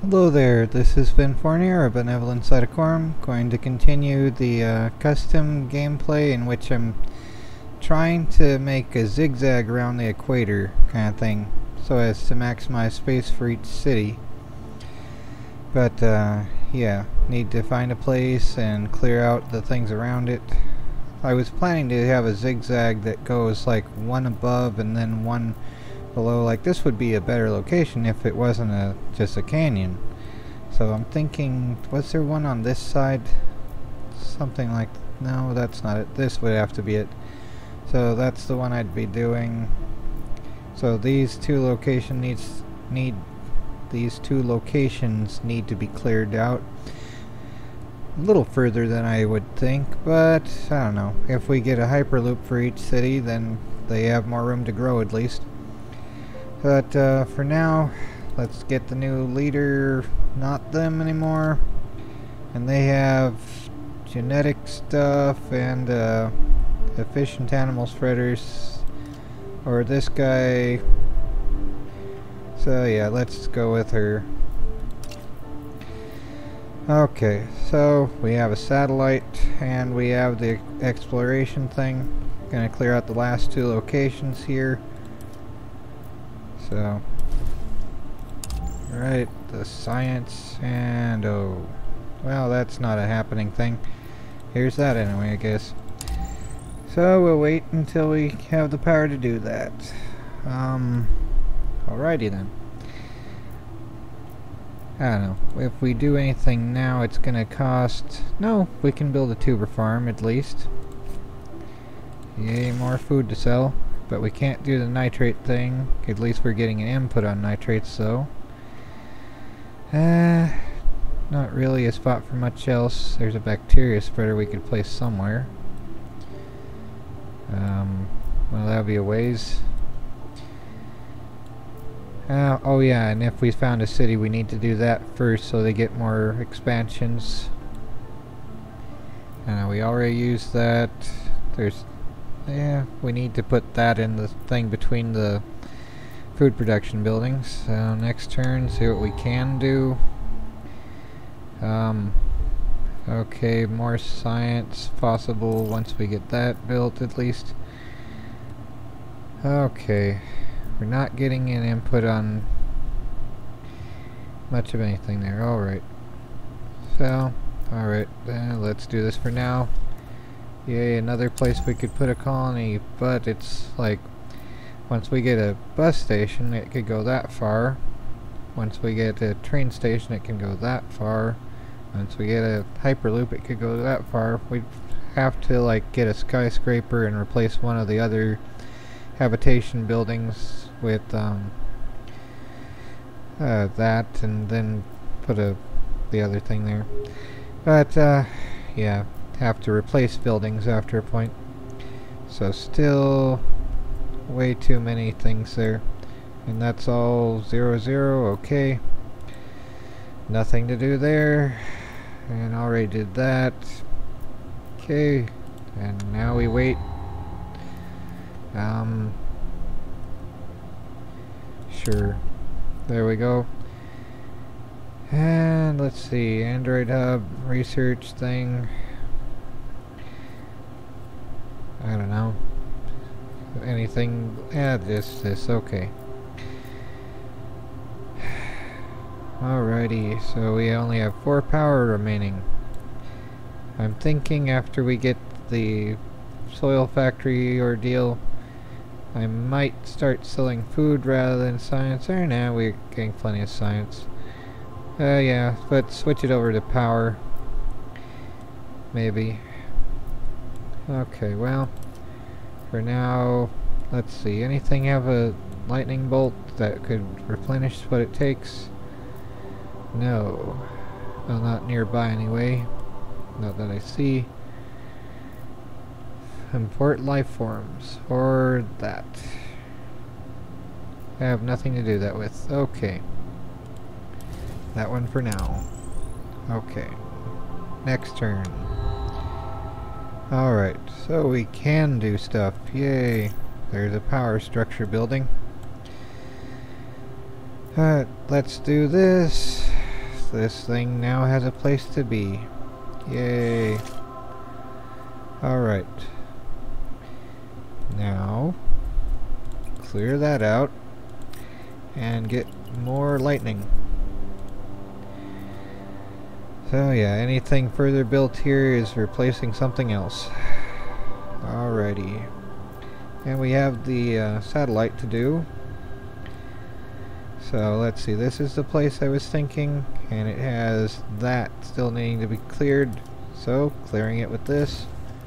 Hello there, this is Vin Fournier of Benevolent Cytocorum, going to continue the custom gameplay in which I'm trying to make a zigzag around the equator kind of thing, so as to maximize space for each city. But yeah, need to find a place and clear out the things around it. I was planning to have a zigzag that goes like one above and then one below. Like this would be a better location if it wasn't just a canyon. So I'm thinking, was there one on this side? Something like, no, that's not it. This would have to be it. So that's the one I'd be doing. So these two locations need to be cleared out. A little further than I would think, but I don't know. If we get a hyperloop for each city, then they have more room to grow at least. But for now, let's get the new leader, not them anymore. And they have genetic stuff and efficient animal spreaders. Or this guy. So yeah, let's go with her. Okay, so we have a satellite and we have the exploration thing. Gonna clear out the last two locations here. So, right, the science and oh, well, that's not a happening thing. Here's that anyway, I guess. So we'll wait until we have the power to do that. Alrighty then. I don't know. If we do anything now, it's gonna cost... No, we can build a tuber farm at least. Yay, more food to sell. But we can't do the nitrate thing. At least we're getting an input on nitrates, though. Not really a spot for much else. There's a bacteria spreader we could place somewhere. Well, that'll be a ways. Oh yeah, and if we found a city, we need to do that first so they get more expansions. We already used that. Yeah, we need to put that in the thing between the food production buildings. So next turn, see what we can do. Okay, more science possible once we get that built at least. Okay. We're not getting an input on much of anything there. Alright. So, alright, let's do this for now. Yay, another place we could put a colony, but it's like, once we get a bus station, it could go that far. Once we get a train station, it can go that far. Once we get a hyperloop, it could go that far. We'd have to like get a skyscraper and replace one of the other habitation buildings with that, and then put the other thing there. But yeah, have to replace buildings after a point. So still way too many things there. And that's all 0, 0, okay. Nothing to do there. And already did that. Okay. And now we wait. Sure. There we go. And let's see. Android Hub research thing. I don't know. Anything. Yeah, this. Okay. Alrighty. So we only have 4 power remaining. I'm thinking after we get the soil factory ordeal, I might start selling food rather than science. Or now we're getting plenty of science. Yeah, but switch it over to power. Maybe. Okay, well, for now, let's see. Anything have a lightning bolt that could replenish what it takes? No. Well, not nearby anyway. Not that I see. Import life forms, or that. I have nothing to do that with. Okay. That one for now. Okay. Next turn. Alright, so we can do stuff. Yay. There's a power structure building. Let's do this. this thing now has a place to be. Yay. Alright. Now, clear that out and get more lightning. So yeah, anything further built here is replacing something else. Alrighty. And we have the satellite to do. So let's see, this is the place I was thinking, and it has that still needing to be cleared. So, clearing it with this.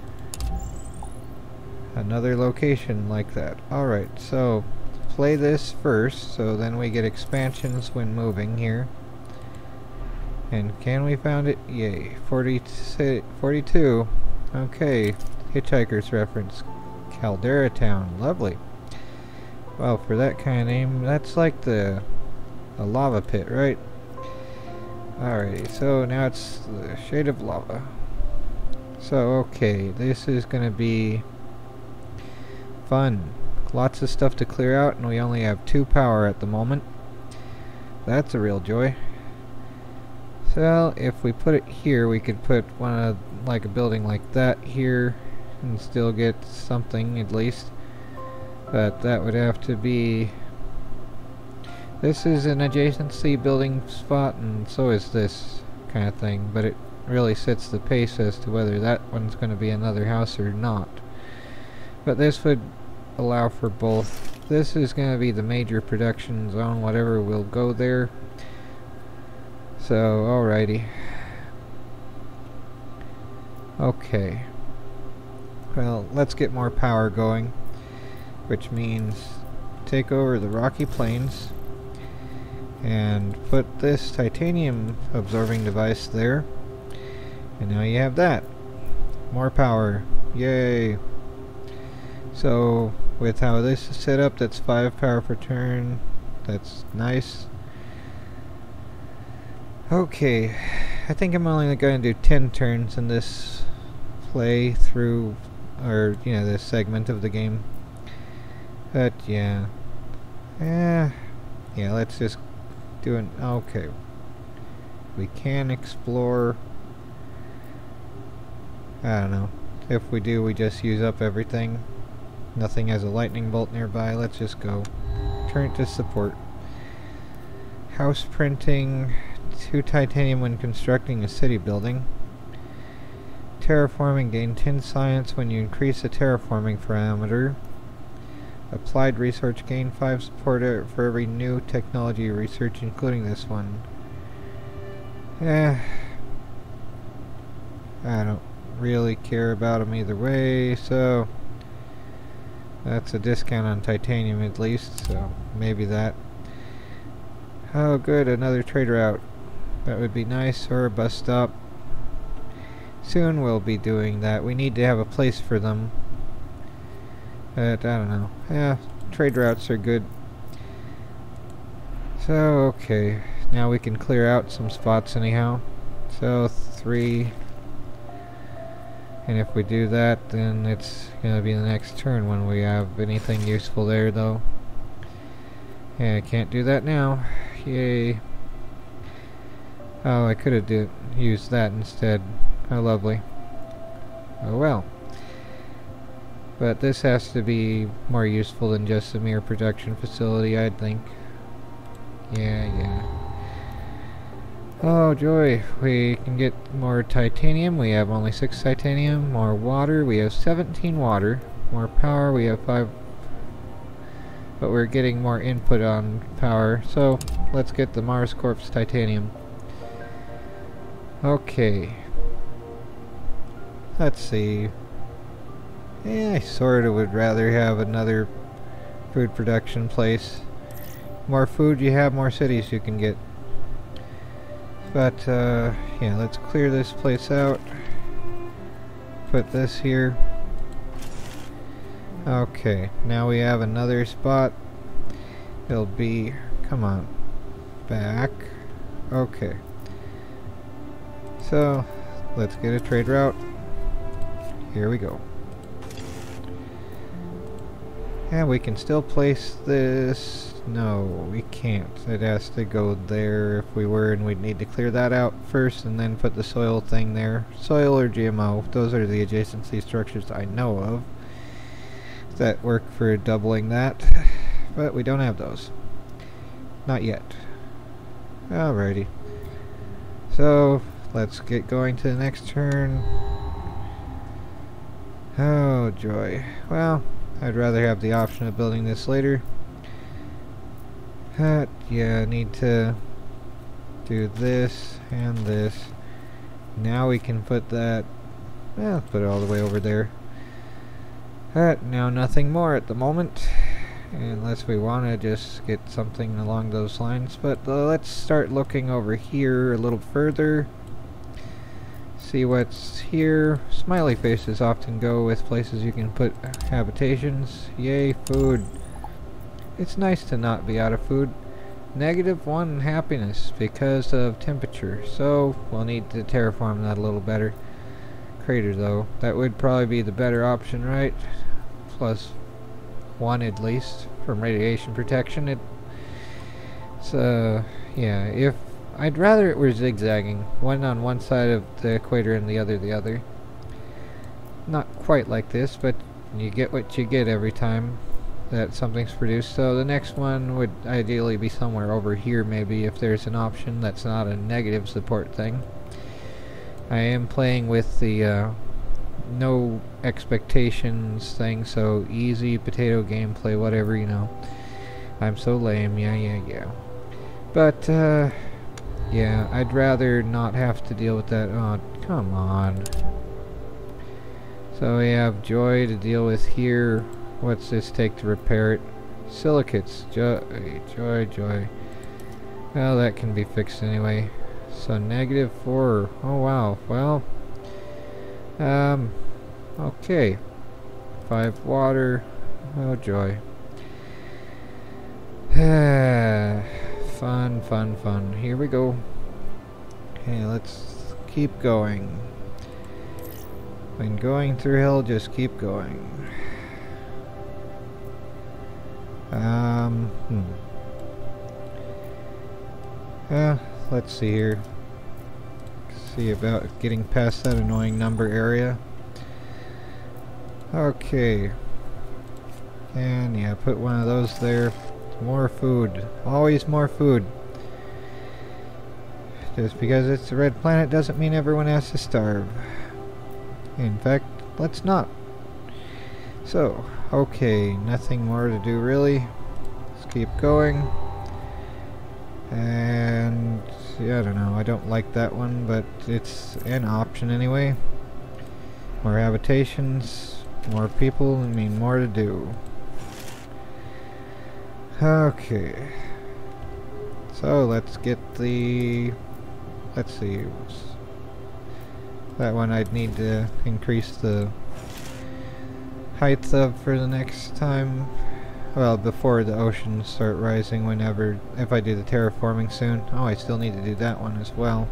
Another location like that. Alright, so play this first, so then we get expansions when moving here. And can we found it? Yay. 42. Okay. Hitchhiker's reference. Caldera Town. Lovely. Well, for that kind of name, that's like a lava pit, right? Alrighty, so now it's the shade of lava. So, okay, this is gonna be fun. Lots of stuff to clear out, and we only have 2 power at the moment. That's a real joy. So, if we put it here, we could put like a building like that here, and still get something at least. But that would have to be... This is an adjacency building spot, and so is this kind of thing, but it really sets the pace as to whether that one's going to be another house or not. But this would allow for both. This is going to be the major production zone, whatever will go there. So, alrighty. Okay. Well, let's get more power going, which means take over the Rocky Plains and put this titanium absorbing device there, and now you have that. More power. Yay! So, with how this is set up, that's 5 power per turn. That's nice. Okay, I think I'm only going to do 10 turns in this play through, or, you know, this segment of the game. But, yeah. Yeah, let's just do an... Okay. We can explore... I don't know. If we do, we just use up everything. Nothing has a lightning bolt nearby. Let's just go. Turn it to support. House printing... 2 titanium when constructing a city building. Terraforming, gain 10 science when you increase the terraforming parameter. Applied research, gain 5 support for every new technology research, including this one. I don't really care about them either way, so that's a discount on titanium at least, so maybe that. Oh good, another trade route. That would be nice, or a bus stop. Soon we'll be doing that. We need to have a place for them. But, I don't know. Yeah, trade routes are good. So, okay. Now we can clear out some spots anyhow. So, 3. And if we do that, then it's going to be the next turn when we have anything useful there, though. Yeah, I can't do that now. Yay. Oh, I could have used that instead. How lovely. Oh well. But this has to be more useful than just a mere production facility, I'd think. Yeah. Oh joy, we can get more titanium. We have only 6 titanium. More water, we have 17 water. More power, we have 5. But we're getting more input on power, so let's get the Mars Corps titanium. Okay. Let's see. I sorta would rather have another food production place. More food you have, more cities you can get. But, yeah, let's clear this place out. Put this here. Okay, now we have another spot. It'll be... Come on. Back. Okay. So, let's get a trade route. Here we go. Yeah, we can still place this. No, we can't. It has to go there if we were, and we'd need to clear that out first and then put the soil thing there. Soil or GMO, those are the adjacency structures I know of that work for doubling that, but we don't have those. Not yet. Alrighty. So, let's get going to the next turn. Oh, joy. Well, I'd rather have the option of building this later. Yeah, I need to do this and this. Now we can put that, well, put it all the way over there. Now nothing more at the moment, unless we want to just get something along those lines. But let's start looking over here a little further. See what's here. Smiley faces often go with places you can put habitations. Yay, food. It's nice to not be out of food. -1 happiness because of temperature, so we'll need to terraform that a little better. Crater though, that would probably be the better option, right? +1 at least from radiation protection. It's yeah, if I'd rather it were zigzagging, one on one side of the equator and the other. Not quite like this, but you get what you get every time that something's produced. So the next one would ideally be somewhere over here, maybe, if there's an option that's not a negative support thing. I am playing with the no expectations thing, so easy potato gameplay, whatever, you know. I'm so lame, yeah. But yeah, I'd rather not have to deal with that. Oh, come on. So we have joy to deal with here. What's this take to repair it? Silicates. Joy. Well, that can be fixed anyway. So -4. Oh wow. Well, okay. 5 water. Oh joy. Fun. Here we go. Okay, let's keep going. When going through hell, just keep going. Let's see here. See about getting past that annoying number area. Okay. And yeah, put one of those there. More food. Always more food. Just because it's a red planet doesn't mean everyone has to starve. In fact, let's not. So, okay, nothing more to do really. Let's keep going. And yeah, I don't know, I don't like that one, but it's an option anyway. More habitations, more people, I mean more to do. Okay. So let's get the, let's see, that one I'd need to increase the height of for the next time. Well, before the oceans start rising, whenever, if I do the terraforming soon. Oh, I still need to do that one as well.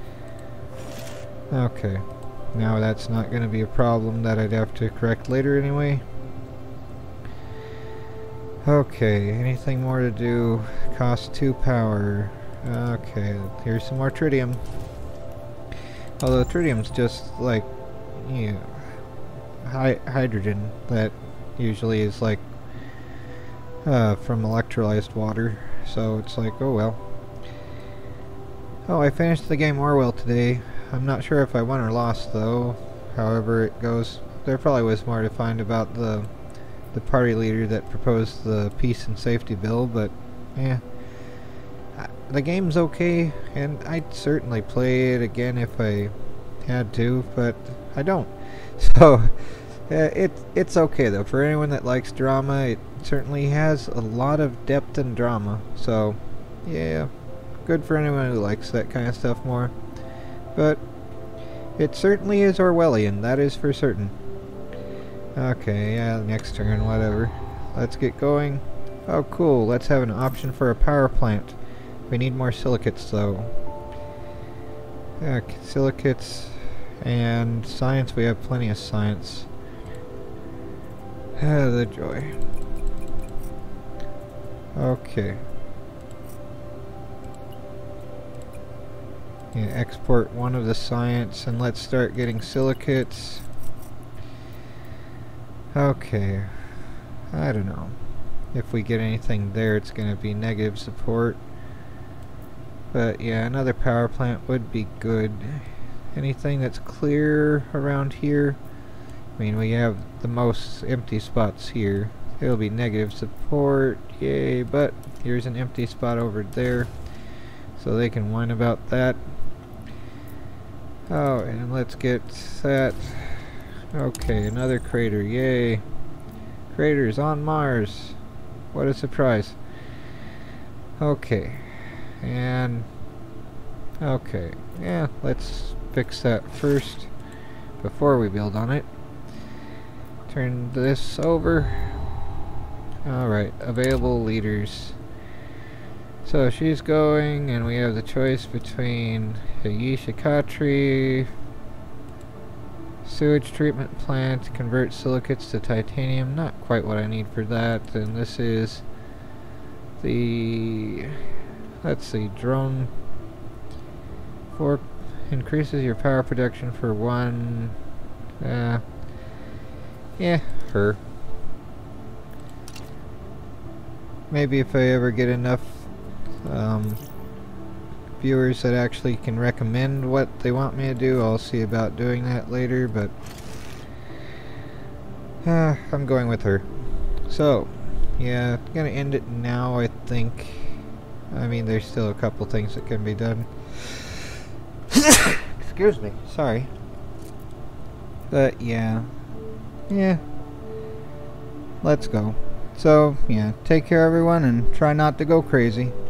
Okay. Now that's not going to be a problem that I'd have to correct later anyway. Okay, anything more to do? Cost 2 power. Okay, here's some more tritium. Although tritium's just like, you know, hydrogen that usually is like from electrolyzed water, so it's like, oh well. Oh, I finished the game Orwell today. I'm not sure if I won or lost though, however it goes. There probably was more to find about the party leader that proposed the peace and safety bill, but yeah. The game's okay, and I'd certainly play it again if I had to, but I don't. So, it's okay though. For anyone that likes drama, it certainly has a lot of depth and drama. So, yeah, good for anyone who likes that kind of stuff more. But, it certainly is Orwellian, that is for certain. Okay, yeah, next turn, whatever. Let's get going. Oh cool, let's have an option for a power plant. We need more silicates though. Yeah, silicates and science, we have plenty of science. Ah, the joy. Okay. Yeah, export one of the science and let's start getting silicates. Okay. I don't know. If we get anything there, it's going to be negative support. But yeah, another power plant would be good. Anything that's clear around here? I mean, we have the most empty spots here. It'll be negative support, yay, but here's an empty spot over there. So they can whine about that. Oh, and let's get that. Okay, another crater, yay. Craters on Mars. What a surprise. Okay. And okay, yeah, let's fix that first before we build on it. Turn this over. Alright, available leaders. So she's going, and we have the choice between a Yishikatri sewage treatment plant, convert silicates to titanium. Not quite what I need for that. And this is the, let's see, drone for increases your power production for 1. Yeah, her. Maybe if I ever get enough viewers that actually can recommend what they want me to do, I'll see about doing that later, but I'm going with her. So, yeah, I'm gonna end it now, I think. I mean, there's still a couple things that can be done. Excuse me, sorry. But yeah, let's go. So, yeah, take care everyone and try not to go crazy.